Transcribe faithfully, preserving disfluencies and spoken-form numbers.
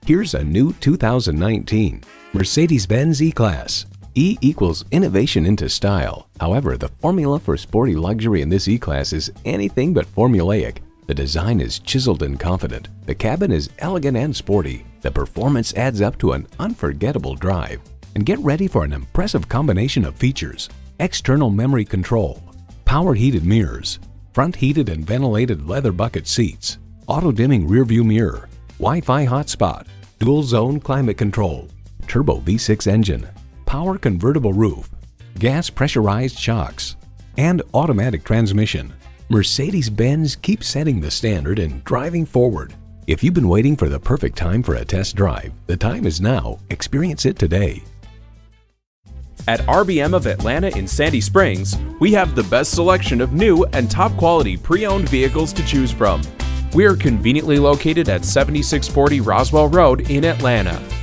Here's a new two thousand nineteen Mercedes-Benz E-Class. E equals innovation into style. However, the formula for sporty luxury in this E-Class is anything but formulaic. The design is chiseled and confident. The cabin is elegant and sporty. The performance adds up to an unforgettable drive. And get ready for an impressive combination of features: external memory control, power heated mirrors, front heated and ventilated leather bucket seats, auto-dimming rearview mirror, Wi-Fi hotspot, dual zone climate control, turbo V six engine, power convertible roof, gas pressurized shocks, and automatic transmission. Mercedes-Benz keeps setting the standard and driving forward. If you've been waiting for the perfect time for a test drive, the time is now. Experience it today. At R B M of Atlanta in Sandy Springs, we have the best selection of new and top quality pre-owned vehicles to choose from. We are conveniently located at seventy-six forty Roswell Road in Atlanta.